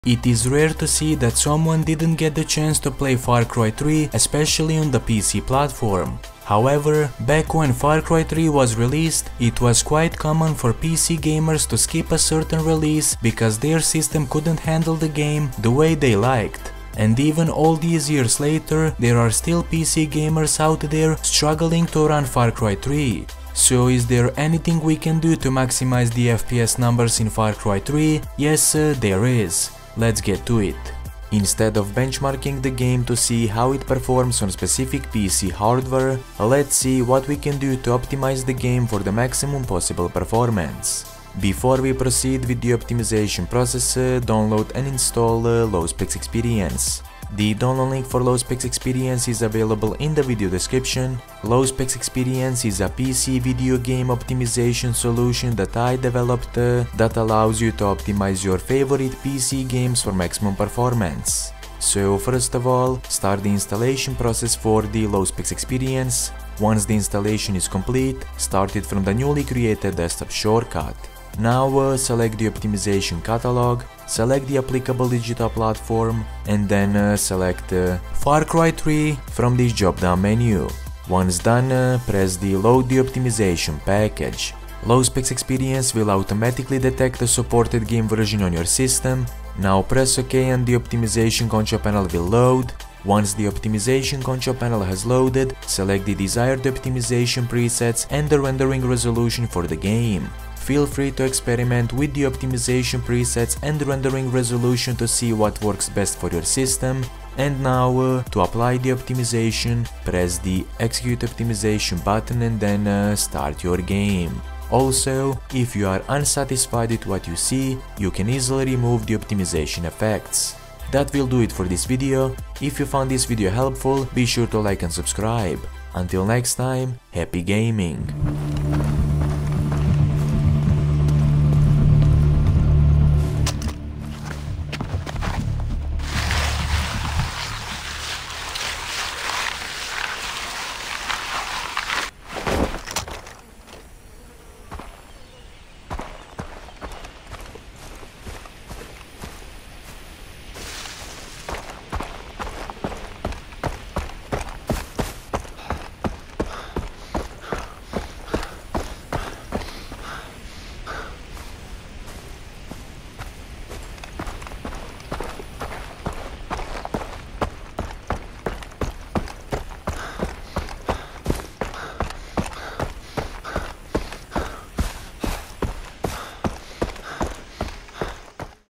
It is rare to see that someone didn't get the chance to play Far Cry 3, especially on the PC platform. However, back when Far Cry 3 was released, it was quite common for PC gamers to skip a certain release because their system couldn't handle the game the way they liked. And even all these years later, there are still PC gamers out there struggling to run Far Cry 3. So is there anything we can do to maximize the FPS numbers in Far Cry 3? Yes, there is. Let's get to it. Instead of benchmarking the game to see how it performs on specific PC hardware, let's see what we can do to optimize the game for the maximum possible performance. Before we proceed with the optimization process, download and install LowSpecs Experience. The download link for LowSpecs Experience is available in the video description. LowSpecs Experience is a PC video game optimization solution that I developed that allows you to optimize your favorite PC games for maximum performance. So first of all, start the installation process for the LowSpecs Experience. Once the installation is complete, start it from the newly created desktop shortcut. Now select the optimization catalog, select the applicable digital platform, and then select Far Cry 3 from this drop-down menu. Once done, press the Load the optimization package. LowSpecs Experience will automatically detect the supported game version on your system. Now press OK and the optimization control panel will load. Once the optimization control panel has loaded, select the desired optimization presets and the rendering resolution for the game. Feel free to experiment with the optimization presets and rendering resolution to see what works best for your system. And now, to apply the optimization, press the Execute Optimization button and then start your game. Also, if you are unsatisfied with what you see, you can easily remove the optimization effects. That will do it for this video. If you found this video helpful, be sure to like and subscribe. Until next time, happy gaming!